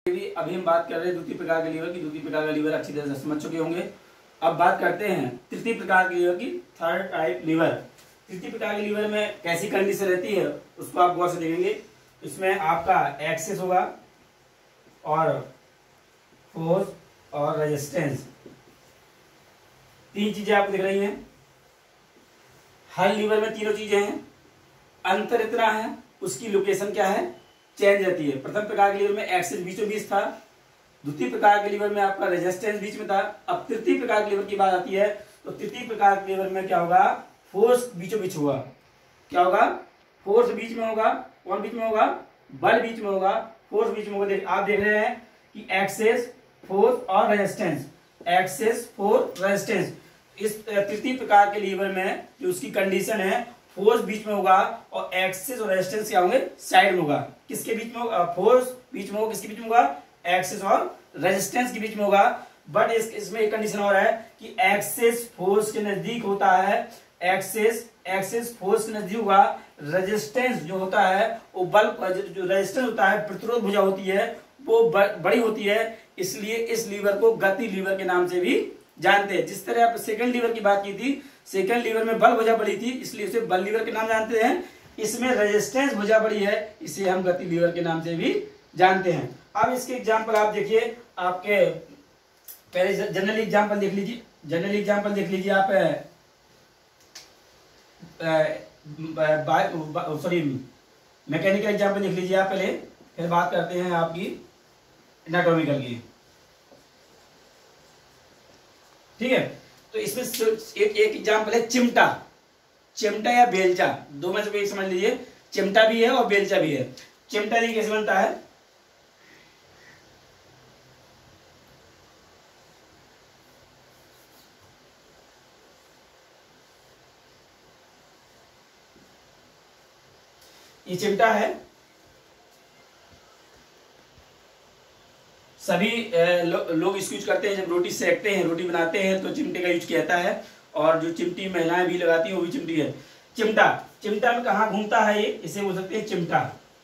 अभी हम बात कर रहे हैं द्वितीय प्रकार के लीवर की। द्वितीय प्रकार का लीवर अच्छी तरह से समझ चुके होंगे। अब बात करते हैं तृतीय प्रकार के लीवर की, थर्ड टाइप लीवर। तृतीय प्रकार के लीवर में कैसी कंडीशन रहती है उसको आप गौर से देखेंगे। इसमें आपका एक्सेस होगा और फोर्स और रेजिस्टेंस, तीन चीजें आपको दिख रही हैं। हर लीवर में तीनों चीजें हैं। अंतर इतना है, उसकी लोकेशन क्या है, चेंज रहती है। प्रथम प्रकार के लीवर में एक्सेस बीचों बीच था, द्वितीय प्रकार के लीवर में आपका रेजिस्टेंस बीच में था। अब तृतीय प्रकार के लीवर की बात आती है तो तृतीय प्रकार के लीवर में क्या होगा, फोर्स बीचों बीच होगा। क्या होगा, फोर्स बीच में होगा। कौन बीच में होगा, बल बीच में होगा, फोर्स बीच में होगा। आप देख रहे हैं कि एक्सेस, फोर्स और रेजिस्टेंस, एक्सेस, फोर्स, रेजिस्टेंस। इस तृतीय प्रकार के लीवर में जो उसकी कंडीशन है, फोर्स बीच में होगा और एक्सेस और रेजिस्टेंस क्या होंगे, साइड में होगा। किसके बीच में होगा, फोर्स बीच में होगा, किसके बीच में होगा, एक्सेस और रेजिस्टेंस के बीच में होगा। बट इसमें एक कंडीशन और है कि एक्सेस फोर्स के नजदीक होता है, एक्सेस फोर्स के नजदीक होगा। रेजिस्टेंस जो होता है वो बल, जो रेजिस्टेंस होता है, प्रतिरोध भुजा होती है, वो बड़ी होती है। इसलिए इस लीवर को गति लीवर के नाम से भी जानते हैं। जिस तरह आप सेकंड लीवर की बात की थी, सेकंड लीवर में बल भुजा बड़ी थी, इसलिए उसे बल लीवर के नाम जानते हैं। इसमें रेजिस्टेंस भुजा बड़ी है, इसे हम गति लीवर के नाम से भी जानते हैं। अब इसके एग्जाम्पल आप देखिए, आपके पहले जनरल एग्जाम्पल देख लीजिए। जनरल एग्जाम्पल देख लीजिए आप, सॉरी मैकेनिकल एग्जाम्पल देख लीजिए आप पहले, फिर बात करते हैं आपकी एनाटॉमिकल की। ठीक है, तो इसमें एक एग्जाम्पल है चिमटा। चिमटा या बेलचा, दो में से एक समझ लीजिए। चिमटा भी है और बेलचा भी है। चिमटा देखिए कैसे बनता है। ये चिमटा है। सभी लोग इसको यूज करते हैं जब रोटी सेकते हैं, रोटी बनाते हैं तो चिमटे का यूज किया जाता है। और जो चिमटी महिलाएं भी लगाती हैं वो भी चिमटी है। चिमटा, चिमटा में कहाँ घूमता है ये, इसे बोल सकते हैं चिमटा।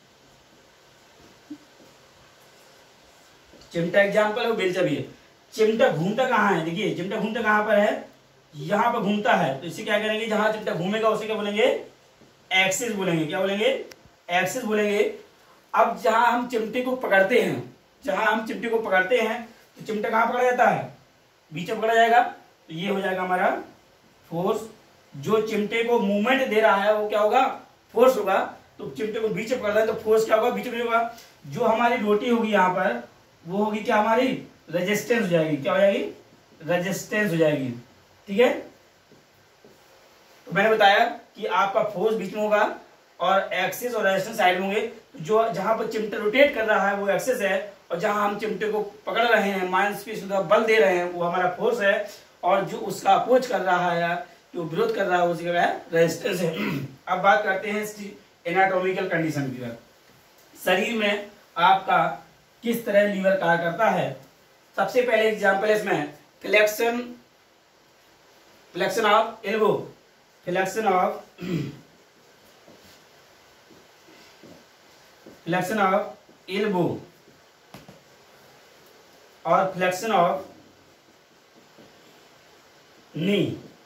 चिमटा एग्जाम्पल है, बेलचा भी है। चिमटा घूमता कहाँ है, देखिए चिमटा घूमता कहाँ पर है, यहाँ पर घूमता है। तो इसे क्या करेंगे, जहां चिमटा घूमेगा उसे क्या बोलेंगे, एक्सिस बोलेंगे। क्या बोलेंगे, एक्सिस बोलेंगे। अब जहां हम चिमटे को पकड़ते हैं, जहां हम चिमटे को पकड़ते हैं तो चिमटा कहां पकड़ा जाता है, बीच में पकड़ा जाएगा। तो ये हो जाएगा हमारा फोर्स। जो चिमटे को मूवमेंट दे रहा है वो क्या होगा, फोर्स होगा। तो चिमटे को बीच में पकड़ रहा है तो फोर्स क्या होगा, बीच में होगा। जो हमारी रोटी होगी यहाँ पर, वो होगी क्या, हमारी रेजिस्टेंस हो जाएगी। क्या हो जाएगी, रेजिस्टेंस हो जाएगी। ठीक है, तो मैंने बताया कि आपका फोर्स बीच में होगा और एक्सिस और रेजिस्टेंस साइड में होंगे। जो जहां पर चिमटा रोटेट कर रहा है वो एक्सिस है, और जहां हम चिमटे को पकड़ रहे हैं, माइनस बल दे रहे हैं, वो हमारा फोर्स है। और जो उसका अपोज कर रहा है, जो विरोध कर रहा है, उसी का रेजिस्टेंस है। अब बात करते हैं एनाटॉमिकल कंडीशन की। शरीर में आपका किस तरह लीवर कार्य करता है। सबसे पहले एग्जाम्पल है इसमें flexion of elbow, flexion of elbow और फ्लेक्शन ऑफ नी।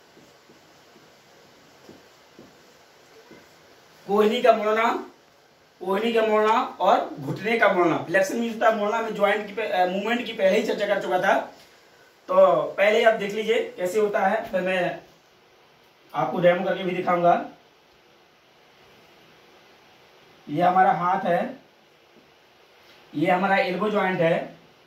कोहनी का मोड़ना और घुटने का मोड़ना। फ्लेक्शन मीन्स होता है मोड़ना। में ज्वाइंट की मूवमेंट की पहले ही चर्चा कर चुका था, तो पहले आप देख लीजिए कैसे होता है, फिर मैं आपको डेमो करके भी दिखाऊंगा। ये हमारा हाथ है, ये हमारा एल्बो ज्वाइंट है।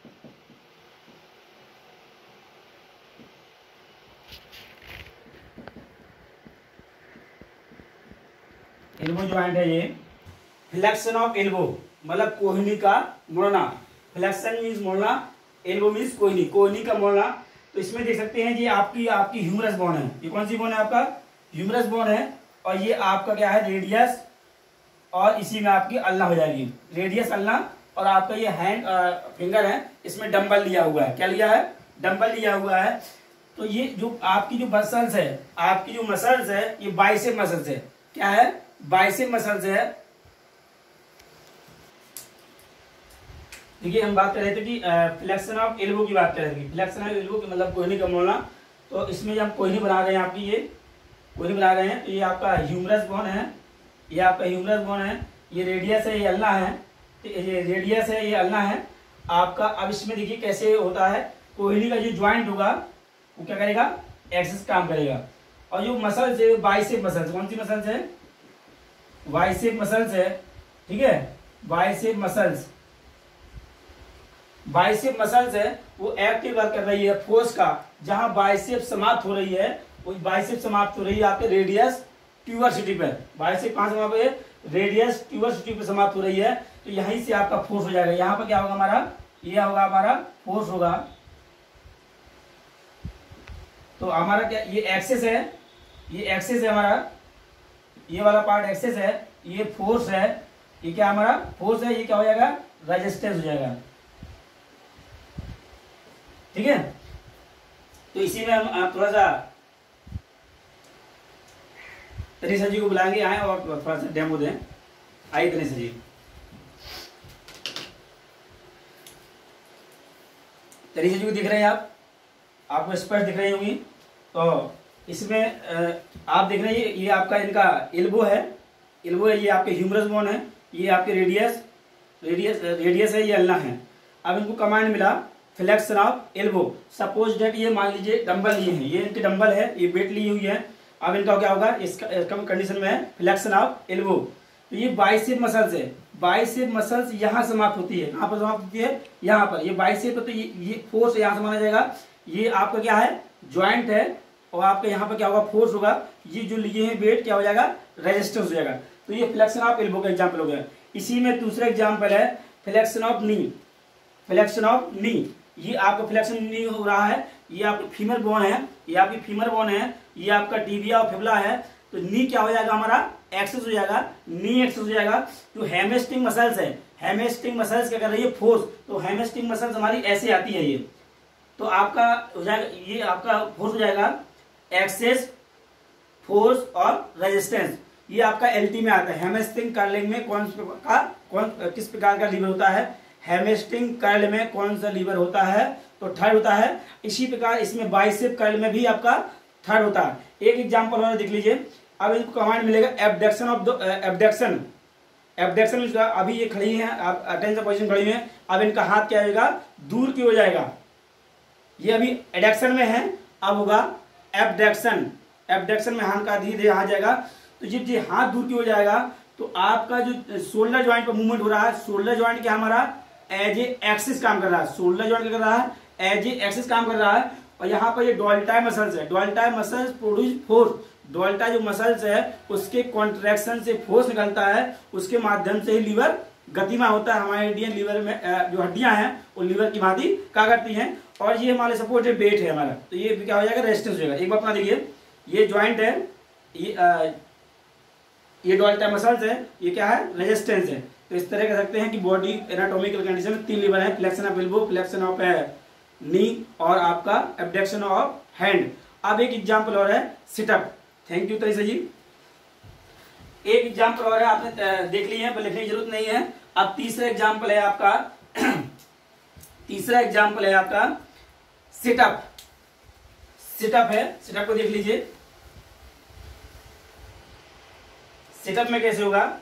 एल्बो ज्वाइंट है ये। फ्लेक्शन ऑफ एल्बो मतलब कोहनी का मोड़ना। फ्लेक्शन मीन्स मोड़ना, एल्बो मीन्स कोहनी, कोहनी का मोड़ना। तो इसमें देख सकते हैं जी आपकी ह्यूमरस बोन है। ये कौन सी बोन है, आपका ह्यूमरस बोन है। और ये आपका क्या है, रेडियस, और इसी में आपकी अल्ना हो जाएगी, रेडियस अल्ना। और आपका ये हैंड फिंगर है, इसमें डंबल लिया हुआ है। क्या लिया है, डंबल लिया हुआ है। तो ये जो आपकी जो मसल्स है, आपकी जो मसल्स है, ये बाइसेप मसल्स है। क्या है, बाइसेप मसल्स है। देखिए हम बात कर रहे थे कि फ्लेक्शन ऑफ एल्बो की बात कर रहे थे। फ्लेक्शन ऑफ एल्बो की मतलब कोहनी का मोड़ना। तो इसमें जब हम कोहनी बना रहे हैं आपकी, ये कोहनी बना रहे हैं, तो ये आपका ह्यूमरस बोन है, ये आपका ह्यूमरस बोन है, ये रेडियस है, ये अल्ना है, ये रेडियस है, ये अल्ना है आपका। अब इसमें देखिए कैसे होता है, कोहनी का जो ज्वाइंट होगा वो क्या करेगा, एक्सिस काम करेगा। और जो मसल्स है बाइसेप मसल्स, कौन सी मसल्स है, बाइसेप मसल्स है, ठीक है, बाइसेप मसल्स, बाइसेप मसल्स है वो एक्टिव वर्क कर रही है फोर्स का। जहां बाइसेप समाप्त हो रही है, वो बाइसेप समाप्त हो रही है आपके रेडियस ट्यूबरसिटी पर। बाइसेप कहां समाप्त है, रेडियस ट्यूबरसिटी पर समाप्त हो रही है। तो यहीं से आपका फोर्स हो जाएगा। यहाँ पर क्या होगा हमारा, ये होगा हमारा फोर्स होगा। तो हमारा क्या, ये एक्सेस है, ये एक्सेस है हमारा, ये वाला पार्ट एक्सेस है, ये फोर्स है, ये क्या हमारा फोर्स है, ये क्या हो जाएगा, रेजिस्टेंस हो जाएगा, ठीक है। तो इसी में हम थोड़ा सा तनीषा जी को बुलाएंगे, आए और थोड़ा सा डेमो दें। आइए तनीषा जी। तनीषा जी को दिख रहे हैं आप, आपको स्पष्ट दिख रही होंगी। तो इसमें आप देख रहे हैं ये आपका इनका एल्बो है, एल्बो है, ये आपके ह्यूमरस बोन है, ये आपके रेडियस है, ये अल्ना है। अब इनको कमांड मिला flexion of elbow. Suppose that ये मान लीजिए डंबल लिए हैं, ये इनके डंबल है, ये वेट ली हुई है। अब इनका क्या होगा, इसका कंडीशन में है फ्लेक्शन ऑफ एल्बो। तो ये बाइसेप मसल्स है, बाइसेप मसल्स यहाँ समाप्त होती है, कहाँ पर समाप्त होती है, यहाँ पर। ये बाइसेप तो ये फोर्स यहाँ से माना जाएगा। ये आपका क्या है, ज्वाइंट है, और आपके यहाँ पर क्या होगा, फोर्स होगा। ये जो लिए हैं वेट क्या हो जाएगा, रेजिस्टेंस हो जाएगा। तो ये फ्लेक्शन ऑफ एल्बो का एग्जाम्पल हो गया। इसी में दूसरा एग्जाम्पल है flexion of knee. Flexion of knee, ये आपका फ्लेक्शन नी हो रहा है, ये आपका फीमर बोन है, ये आपकी फीमर बोन है, ये आपका टिबिया और फिबुला है। तो नी क्या हो जाएगा हमारा, एक्सेस हो जाएगा, नी एक्सेस हो जाएगा। जो हैमस्ट्रिंग मसल्स है, हैमस्ट्रिंग मसल्स क्या कर रही है, फोर्स। तो हैमस्ट्रिंग मसल्स हमारी ऐसे आती है, ये तो आपका हो जाएगा, ये आपका फोर्स हो जाएगा एक्सेस, फोर्स और रेजिस्टेंस। ये आपका एलटी में आता है। हैमस्ट्रिंग कर्लिंग में किस प्रकार का लीवर होता है, हैमस्ट्रिंग कर्ल में कौन सा लीवर होता है, तो थर्ड होता है। इसी प्रकार इसमें बाइसेप कर्ल में भी आपका थर्ड होता है। एक एग्जांपल और देख लीजिए। अब इनको कमांड मिलेगा एबडक्शन ऑफ एबडक्शन। एबडक्शन अभी ये खड़ी है, आप अटेंशन पोजीशन खड़ी है। अब इनका हाथ क्या होगा, दूर की हो जाएगा। ये अभी एडक्शन में है, अब होगा एबडक्शन। एबडक्शन में हाथ का धीरे धीरे हाथ जाएगा। तो जब ये हाथ दूर की हो जाएगा तो आपका जो शोल्डर ज्वाइंट पर मूवमेंट हो रहा है, शोल्डर ज्वाइंट क्या हमारा एज ए एक्सिस काम कर रहा है। शोल्डर ज्वाइंट क्या कर रहा है, एज ए एक्सिस काम कर रहा है। और यहाँ पर ये डोल्टाई मसल्स है, deltoid muscles produce force. Deltoid जो मसल्स है उसके कॉन्ट्रैक्शन से फोर्स निकलता है, उसके माध्यम से ही लीवर गतिमान होता है। हमारे इंडियन लीवर में जो हड्डियां हैं वो लीवर की भांति क्या करती हैं। और ये हमारे सपोर्टेड वेट है हमारा, तो ये क्या हो जाएगा, रेजिस्टेंस हो जाएगा। एक बार अपना देखिए, ये ज्वाइंट है, ये डोल्टाई मसल्स है, ये क्या है, रेजिस्टेंस है। तो इस तरह कह सकते हैं कि बॉडी एनाटॉमिकल कंडीशन में 3 लीवर है, flexion of elbow, flexion of knee और आपका एबडक्शन ऑफ हैंड। अब एक एग्जांपल और है सिटअप। थैंक यू तरीसा जी। एक एग्जांपल और है, आपने देख ली है, लिखने की जरूरत नहीं है। अब तीसरा एग्जांपल है आपका तीसरा एग्जांपल है आपका सिटअप। सिटअप है, सिटअप को देख लीजिए। सिटअप में कैसे होगा,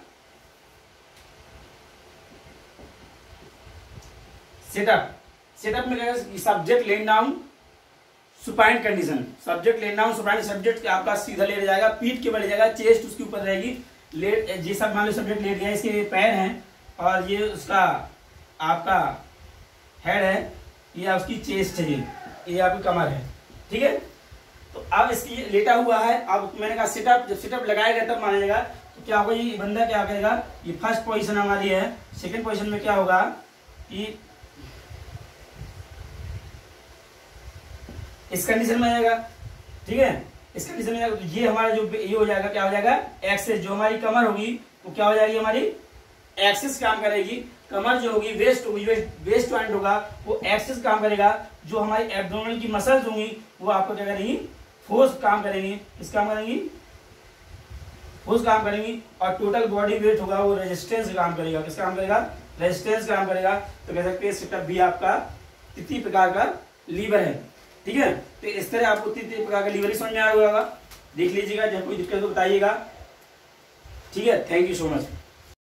सेटअप में क्या है, subject lain down supine condition. Subject lain down supine, subject आपका सीधा लेट जाएगा, पीठ के ऊपर ले जाएगा, चेस्ट उसके ऊपर रहेगी। लेट जी सब मान लो सब्जेक्ट लेट गया, इसके पैर हैं और ये उसका आपका हेड है, ये उसकी चेस्ट है, ये आपकी कमर है, ठीक है। तो अब इसकी लेटा हुआ है। अब मैंने कहा सिटअप, जब सिटअप लगाया गया तब माना जाएगा। तो क्या होगा, ये बंदा क्या करेगा, ये फर्स्ट पोजीशन हमारी है। सेकंड पोजीशन में क्या होगा कि इस कंडीशन में आएगा, ठीक है, इस कंडीशन में तो ये हमारा जो ये हो जाएगा, क्या हो जाएगा, एक्सेस। जो हमारी कमर होगी वो क्या हो जाएगी, हमारी एक्सेस काम करेगी। कमर जो होगी वेस्ट होगी, वेस्ट ज्वाइंट होगा वो एक्सेस काम करेगा। जो हमारी एब्डोमिनल की मसल्स होंगी वो आपको क्या करेंगी, फोर्स काम करेंगी। किस काम करेंगी, फोर्स काम करेंगी। और टोटल बॉडी वेट होगा वो रेजिस्टेंस काम करेगा। किस काम करेगा, रेजिस्टेंस काम करेगा, तो कह सकते हैं सेटअप भी आपका तृतीय प्रकार का लीवर है। ठीक है, तो इस तरह आपको तृतीय प्रकार का लीवर ही समझ में आ गया होगा। देख लीजिएगा, जब कोई दिक्कत हो बताइएगा। ठीक है, थैंक यू सो मच।